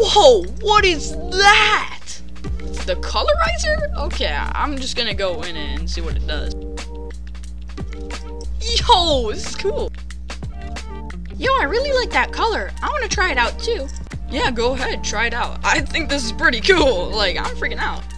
Whoa, what is that? It's the Colorizer? Okay, I'm just gonna go in it and see what it does. Yo, this is cool. Yo, I really like that color. I want to try it out too. Yeah, go ahead, try it out. I think this is pretty cool. Like, I'm freaking out.